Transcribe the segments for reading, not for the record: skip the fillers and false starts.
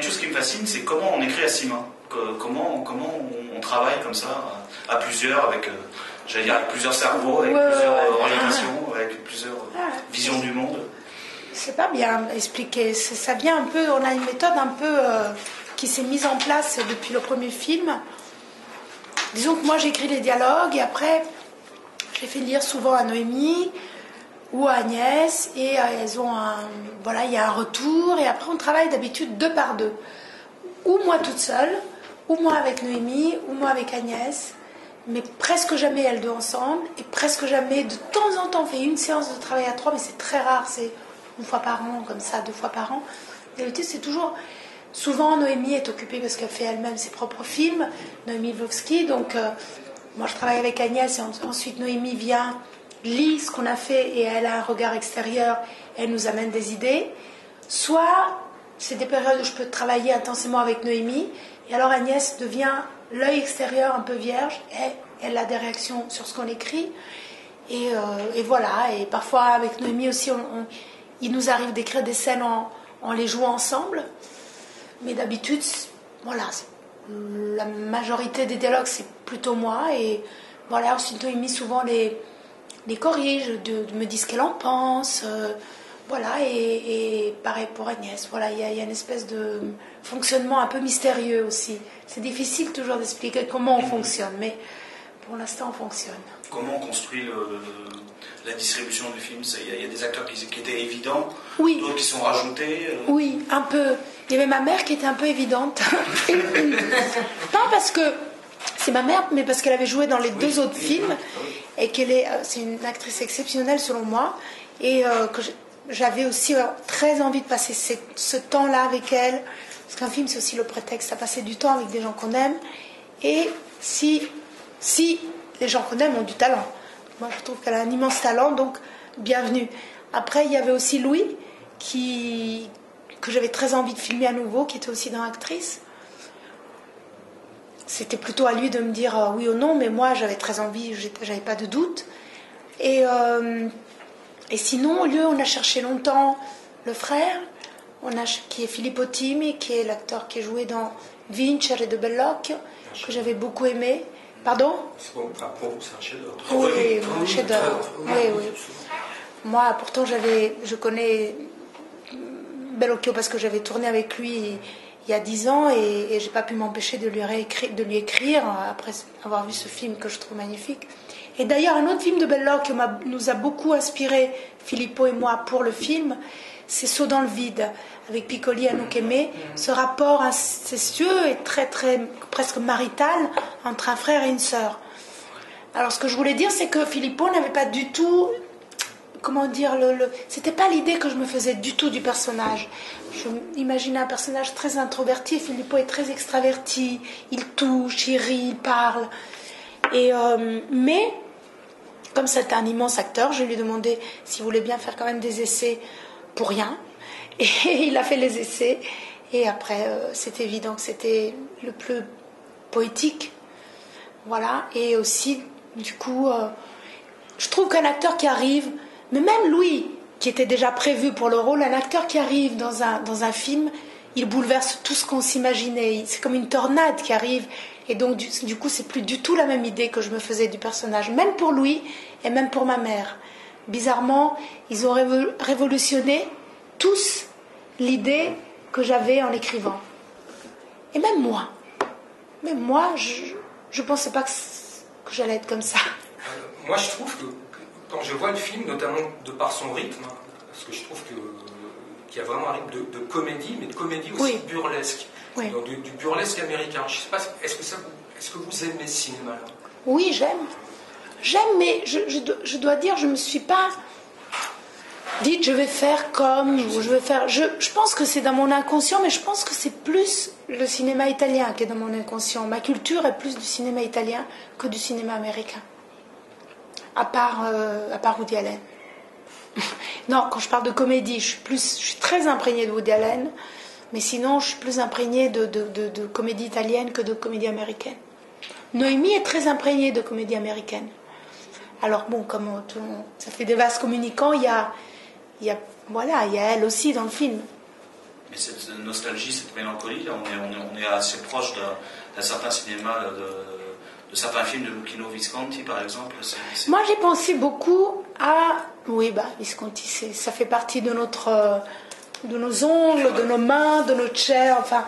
chose qui me fascine, c'est comment on écrit à 6 mains. Comment on travaille comme ça, à plusieurs, avec, j'allais dire, avec plusieurs cerveaux, avec plusieurs orientations, avec plusieurs visions du monde. C'est pas bien expliqué. Ça vient un peu, on a une méthode un peu qui s'est mise en place depuis le premier film. Disons que moi j'écris les dialogues et après je les fais lire souvent à Noémie ou à Agnès et elles ont il y a un retour et après on travaille d'habitude 2 par 2. Ou moi toute seule, ou moi avec Noémie, ou moi avec Agnès, mais presque jamais elles 2 ensemble et presque jamais, de temps en temps on fait une séance de travail à 3, mais c'est très rare, c'est 1 fois par an, comme ça, 2 fois par an. D'habitude c'est toujours... Souvent, Noémie est occupée parce qu'elle fait elle-même ses propres films, Noémie Lvovsky. Donc, moi, je travaille avec Agnès et ensuite Noémie vient, lit ce qu'on a fait et elle a un regard extérieur. Elle nous amène des idées. Soit, c'est des périodes où je peux travailler intensément avec Noémie et alors Agnès devient l'œil extérieur un peu vierge et elle a des réactions sur ce qu'on écrit. Et voilà. Et parfois, avec Noémie aussi, il nous arrive d'écrire des scènes en les jouant ensemble. Mais d'habitude, voilà, la majorité des dialogues, c'est plutôt moi. Et voilà, ensuite Noémie souvent les corrige, me dit ce qu'elle en pense. Voilà, et pareil pour Agnès. Voilà, il y a une espèce de fonctionnement un peu mystérieux aussi. C'est difficile toujours d'expliquer comment on fonctionne, mais pour l'instant, on fonctionne. Comment on construit la distribution du film? Il y a des acteurs qui étaient évidents, oui. D'autres qui sont rajoutés. Oui, un peu. Il y avait ma mère qui était un peu évidente. Pas parce que c'est ma mère, mais parce qu'elle avait joué dans les 2 autres films et c'est une actrice exceptionnelle selon moi et que j'avais aussi très envie de passer ce temps-là avec elle, parce qu'un film c'est aussi le prétexte à passer du temps avec des gens qu'on aime et si les gens qu'on aime ont du talent. Moi je trouve qu'elle a un immense talent, donc bienvenue. Après il y avait aussi Louis que j'avais très envie de filmer à nouveau, qui était aussi dans Actrice. C'était plutôt à lui de me dire oui ou non, mais moi j'avais très envie, j'avais pas de doute. Et sinon, au lieu, on a cherché longtemps le frère, qui est Filippo Timi, qui est l'acteur qui est joué dans Vincere de Bellocchio, que j'avais beaucoup aimé. Pardon ? Pour vous, c'est un chef-d'œuvre. Oui, un chef-d'œuvre. Oui. Moi, pourtant, je connais Bellocchio parce que j'avais tourné avec lui il y a 10 ans et j'ai pas pu m'empêcher de lui écrire après avoir vu ce film que je trouve magnifique. Et d'ailleurs, un autre film de Bellocchio nous a beaucoup inspiré, Filippo et moi, pour le film, c'est Saut dans le vide, avec Piccoli et Anouk Aimée. Ce rapport incestueux et très, très, presque marital entre un frère et une sœur. Alors, ce que je voulais dire, c'est que Filippo n'avait pas du tout... Comment dire, c'était pas l'idée que je me faisais du tout du personnage. Je imaginais un personnage très introverti. Filippo est très extraverti. Il touche, il rit, il parle. Mais, comme c'était un immense acteur, je lui ai demandé s'il voulait bien faire quand même des essais pour rien. Et il a fait les essais. Et après, c'était évident que c'était le plus poétique. Voilà. Et aussi, du coup, je trouve qu'un acteur qui arrive... Mais même Louis, qui était déjà prévu pour le rôle, un acteur qui arrive dans un film, il bouleverse tout ce qu'on s'imaginait. C'est comme une tornade qui arrive. Et donc, du coup, c'est plus du tout la même idée que je me faisais du personnage. Même pour Louis et même pour ma mère. Bizarrement, ils ont révolutionné tous l'idée que j'avais en écrivant. Et même moi. Même moi, je ne pensais pas que j'allais être comme ça. Moi, je trouve que quand je vois le film, notamment de par son rythme, parce que je trouve qu'il y a vraiment un rythme de comédie, mais de comédie aussi burlesque, donc du burlesque américain. Je ne sais pas, est-ce que vous aimez ce cinéma-là ? Oui, j'aime, mais je dois dire, je ne me suis pas dit je vais faire comme, ou je vais faire... Je pense que c'est dans mon inconscient, mais je pense que c'est plus le cinéma italien qui est dans mon inconscient. Ma culture est plus du cinéma italien que du cinéma américain. À part Woody Allen. Non, quand je parle de comédie, je suis très imprégnée de Woody Allen, mais sinon, je suis plus imprégnée de comédie italienne que de comédie américaine. Noémie est très imprégnée de comédie américaine. Alors bon, comme ça fait des vases communicants, il y a elle aussi dans le film. Et cette nostalgie, cette mélancolie, on est assez proche d'un certain cinéma, de certains films de Luchino Visconti, par exemple. Moi, j'ai pensé beaucoup à... Oui, Visconti, ça fait partie de nos ongles, de nos mains, de notre chair, enfin...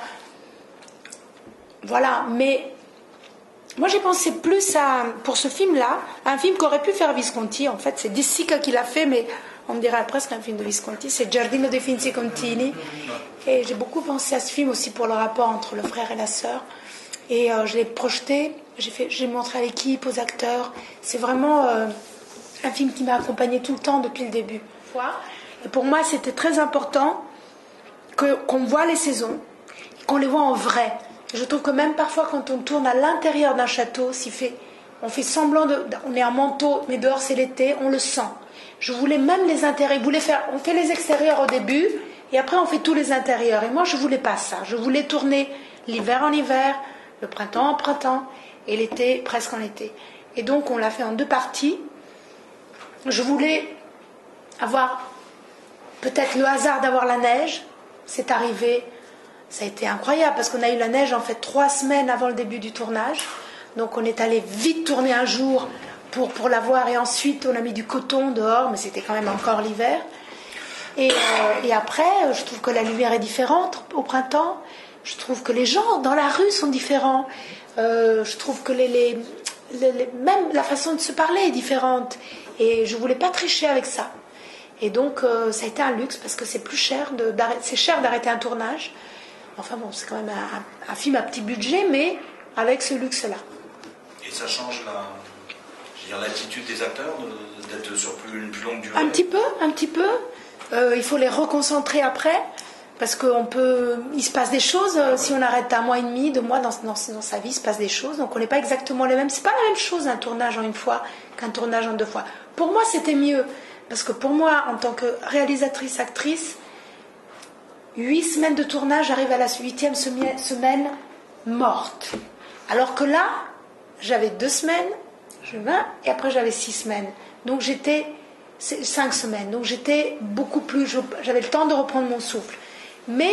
Voilà, mais... Moi, j'ai pensé plus pour ce film-là, à un film qu'aurait pu faire Visconti. En fait, c'est De Sica qui l'a fait, mais on me dirait presque un film de Visconti. C'est Giardino dei Finzi Contini. Et j'ai beaucoup pensé à ce film aussi pour le rapport entre le frère et la sœur. Et je l'ai projeté, j'ai montré à l'équipe, aux acteurs. C'est vraiment un film qui m'a accompagnée tout le temps depuis le début. Et pour moi, c'était très important qu'on voit les saisons, qu'on les voit en vrai. Je trouve que même parfois quand on tourne à l'intérieur d'un château, on fait semblant on est en manteau, mais dehors c'est l'été, on le sent. Je voulais même les intérieurs, on fait les extérieurs au début, et après on fait tous les intérieurs. Et moi je voulais pas ça, je voulais tourner l'hiver en hiver, le printemps en printemps, et l'été presque en été. Et donc on l'a fait en 2 parties. Je voulais avoir peut-être le hasard d'avoir la neige, c'est arrivé. Ça a été incroyable parce qu'on a eu la neige en fait 3 semaines avant le début du tournage. Donc on est allé vite tourner un jour pour la voir et ensuite on a mis du coton dehors, mais c'était quand même encore l'hiver. Et après, je trouve que la lumière est différente au printemps. Je trouve que les gens dans la rue sont différents. Je trouve que même la façon de se parler est différente. Et je voulais pas tricher avec ça. Et donc ça a été un luxe parce que c'est plus cher d'arrêter un tournage. Enfin bon, c'est quand même un film à petit budget, mais avec ce luxe-là. Et ça change l'attitude des acteurs d'être sur une plus longue durée? Un petit peu. Il faut les reconcentrer après, parce qu'il se passe des choses. Si on arrête 1 mois et demi, 2 mois dans sa vie, il se passe des choses. Donc on n'est pas exactement les mêmes. C'est pas la même chose un tournage en 1 fois qu'un tournage en 2 fois. Pour moi, c'était mieux, parce que pour moi, en tant que réalisatrice-actrice, 8 semaines de tournage, j'arrive à la 8e semaine morte. Alors que là, j'avais 2 semaines, et après j'avais 6 semaines. Donc 5 semaines. Donc j'étais beaucoup plus... J'avais le temps de reprendre mon souffle. Mais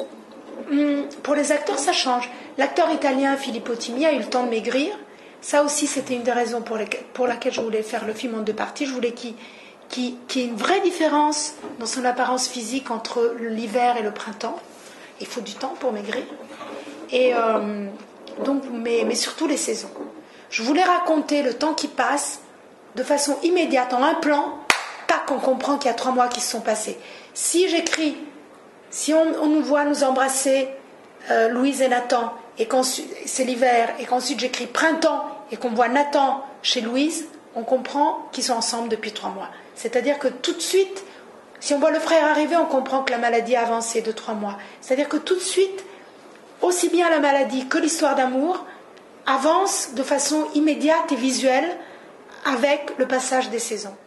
pour les acteurs, ça change. L'acteur italien Filippo Timi a eu le temps de maigrir. Ça aussi, c'était une des raisons pour laquelle je voulais faire le film en 2 parties. Je voulais qu'il y ait une vraie différence dans son apparence physique entre l'hiver et le printemps. Il faut du temps pour maigrir. Et mais surtout les saisons. Je voulait raconter le temps qui passe de façon immédiate, en un plan, tac, on comprend qu'il y a 3 mois qui se sont passés. Si on nous voit nous embrasser, Louise et Nathan, et c'est l'hiver, et qu'ensuite j'écris printemps, et qu'on voit Nathan chez Louise, on comprend qu'ils sont ensemble depuis 3 mois. C'est-à-dire que tout de suite, si on voit le frère arriver, on comprend que la maladie a avancé de 3 mois. C'est-à-dire que tout de suite, aussi bien la maladie que l'histoire d'amour avancent de façon immédiate et visuelle avec le passage des saisons.